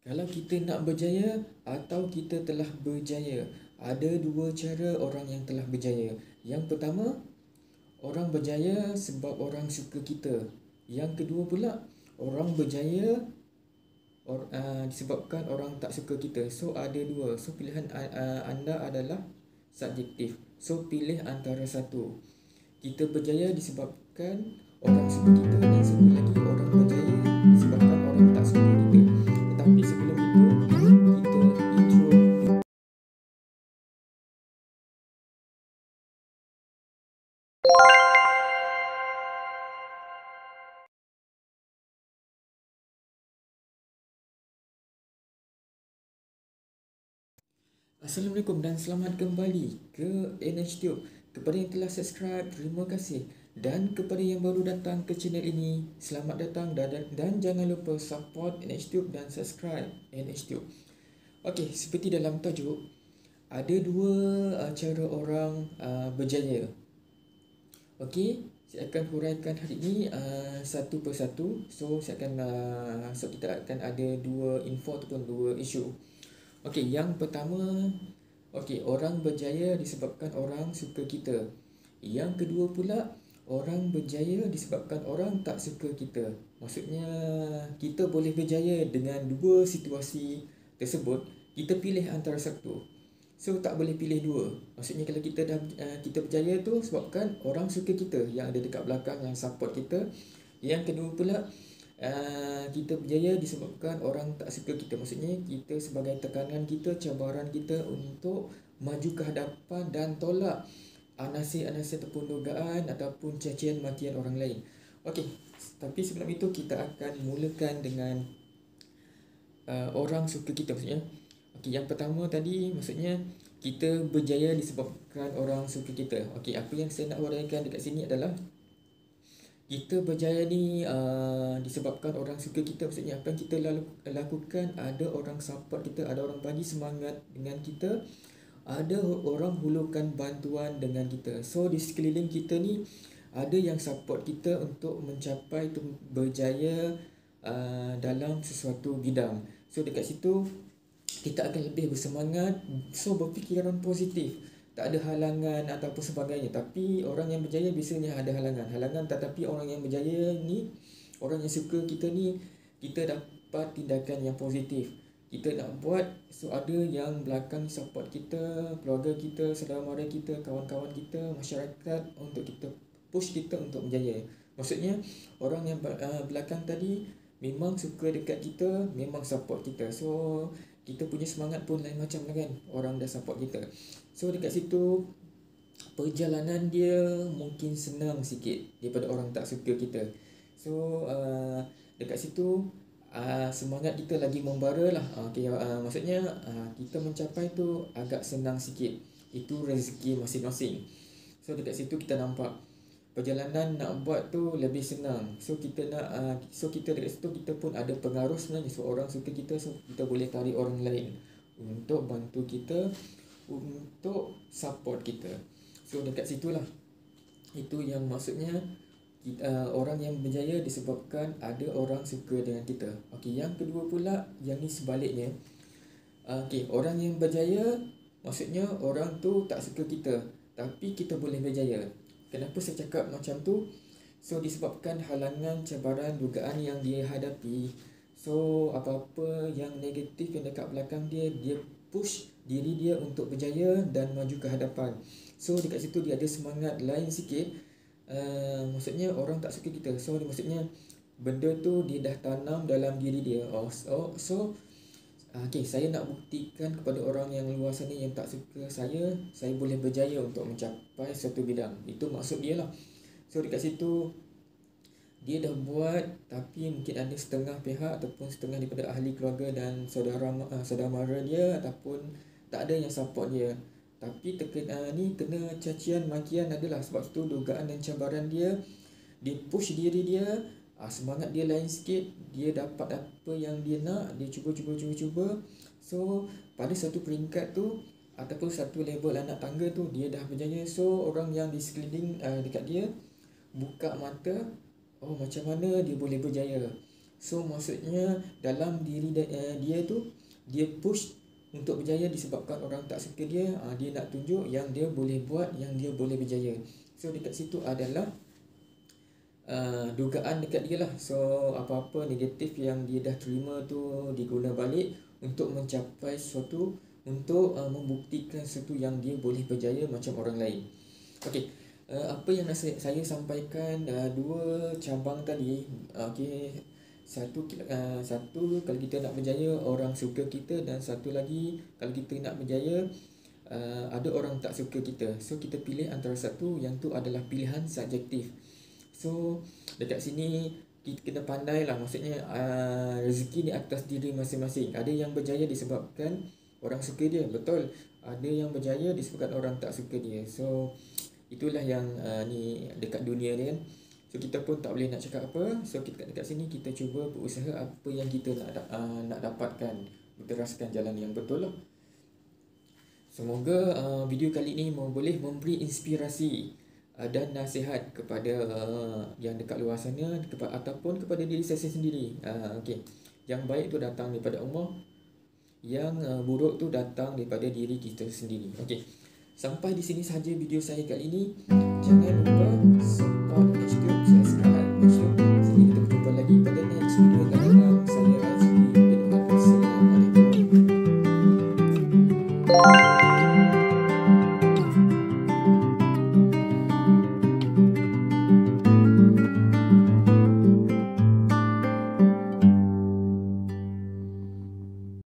Kalau kita nak berjaya atau kita telah berjaya, ada dua cara orang yang telah berjaya. Yang pertama, orang berjaya sebab orang suka kita. Yang kedua pula, orang berjaya disebabkan orang tak suka kita. So ada dua. So pilihan anda adalah subjektif. So pilih antara satu. Kita berjaya disebabkan orang suka kita, dan satu lagi orang berjaya disebabkan orang tak suka kita. Tetapi sebelum itu, kita intro. Assalamualaikum dan selamat kembali ke NHTube. Kepada yang telah subscribe, terima kasih. Dan kepada yang baru datang ke channel ini, selamat datang, dan jangan lupa support NHTube dan subscribe NHTube. Okey, seperti dalam tajuk, ada dua cara orang berjaya. Okey, saya akan huraikan hari ini satu persatu. So kita akan ada dua info ataupun dua isu. Okey, yang pertama, orang berjaya disebabkan orang suka kita. Yang kedua pula, orang berjaya disebabkan orang tak suka kita. Maksudnya, kita boleh berjaya dengan dua situasi tersebut. Kita pilih antara satu. So tak boleh pilih dua. Maksudnya kalau kita berjaya tu sebabkan orang suka kita, yang ada dekat belakang, yang support kita. Yang kedua pula, kita berjaya disebabkan orang tak suka kita. Maksudnya kita sebagai tekanan kita, cabaran kita untuk maju ke hadapan dan tolak anasir-anasir ataupun dugaan ataupun cacian makian orang lain. Okey, tapi sebelum itu kita akan mulakan dengan orang suka kita. Maksudnya, yang pertama tadi, maksudnya kita berjaya disebabkan orang suka kita. Okey, apa yang saya nak uraikan dekat sini adalah kita berjaya ni disebabkan orang suka kita. Maksudnya apa yang kita lakukan, ada orang support kita, ada orang bagi semangat dengan kita, ada orang hulurkan bantuan dengan kita. So di sekeliling kita ni ada yang support kita untuk mencapai berjaya dalam sesuatu bidang. So dekat situ kita akan lebih bersemangat. So berfikiran positif, tak ada halangan ataupun sebagainya. Tapi orang yang berjaya biasanya ada halangan. Tetapi orang yang berjaya ni, orang yang suka kita ni, kita dapat tindakan yang positif. Kita nak buat, so ada yang belakang support kita, keluarga kita, saudara mara kita, kawan-kawan kita, masyarakat, untuk kita push kita untuk berjaya. Maksudnya orang yang belakang tadi memang suka dekat kita, memang support kita. So kita punya semangat pun lain macam lah kan, orang dah support kita. So dekat situ perjalanan dia mungkin senang sikit daripada orang tak suka kita. So dekat situ semangat kita lagi membara lah. Maksudnya kita mencapai tu agak senang sikit. Itu rezeki masing-masing. So dekat situ kita nampak perjalanan nak buat tu lebih senang. So kita dekat situ kita pun ada pengaruh sebenarnya. So orang suka kita, so kita boleh tarik orang lain untuk bantu kita, untuk support kita. So dekat situlah, itu yang maksudnya orang yang berjaya disebabkan ada orang suka dengan kita. Okey, yang kedua pula, yang ni sebaliknya. Orang yang berjaya maksudnya orang tu tak suka kita, tapi kita boleh berjaya. Kenapa saya cakap macam tu? So disebabkan halangan, cabaran, dugaan yang dia hadapi. So apa-apa yang negatif yang dekat belakang dia push diri dia untuk berjaya dan maju ke hadapan. So dekat situ dia ada semangat lain sikit. Maksudnya orang tak suka kita, so maksudnya benda tu dia dah tanam dalam diri dia. Saya nak buktikan kepada orang yang luar sana yang tak suka saya boleh berjaya untuk mencapai satu bidang. Itu maksud dia lah. So dekat situ dia dah buat, tapi mungkin ada setengah pihak ataupun setengah daripada ahli keluarga dan saudara mara dia ataupun tak ada yang support dia. Tapi kena cacian makian adalah. Sebab itu dugaan dan cabaran dia push diri dia, semangat dia lain sikit, dia dapat apa yang dia nak, dia cuba. So pada satu peringkat tu ataupun satu level anak tangga tu dia dah berjaya. So orang yang di sekeliling dekat dia buka mata, macam mana dia boleh berjaya. So maksudnya dalam diri dia tu, dia push untuk berjaya disebabkan orang tak suka dia. Dia nak tunjuk yang dia boleh buat, yang dia boleh berjaya. So dekat situ adalah dugaan dekat dia lah. So apa-apa negatif yang dia dah terima tu diguna balik untuk mencapai sesuatu, untuk membuktikan sesuatu yang dia boleh berjaya macam orang lain. Okey, apa yang saya sampaikan, dua cabang tadi. Okey, satu kalau kita nak berjaya orang suka kita, dan satu lagi kalau kita nak berjaya ada orang tak suka kita. So kita pilih antara satu, yang tu adalah pilihan subjektif. So dekat sini kita kena pandai lah, maksudnya rezeki di atas diri masing-masing. Ada yang berjaya disebabkan orang suka dia, betul. Ada yang berjaya disebabkan orang tak suka dia. So itulah yang ni dekat dunia ni kan. So kita pun tak boleh nak cakap apa. So dekat sini kita cuba berusaha apa yang kita nak dapatkan, berteraskan jalan yang betul lah. Semoga video kali ini boleh memberi inspirasi dan nasihat kepada yang dekat luar sana, ataupun kepada diri saya sendiri. Okey, yang baik tu datang daripada Allah, yang buruk tu datang daripada diri kita sendiri. Okey, sampai di sini sahaja video saya kali ini. Jangan lupa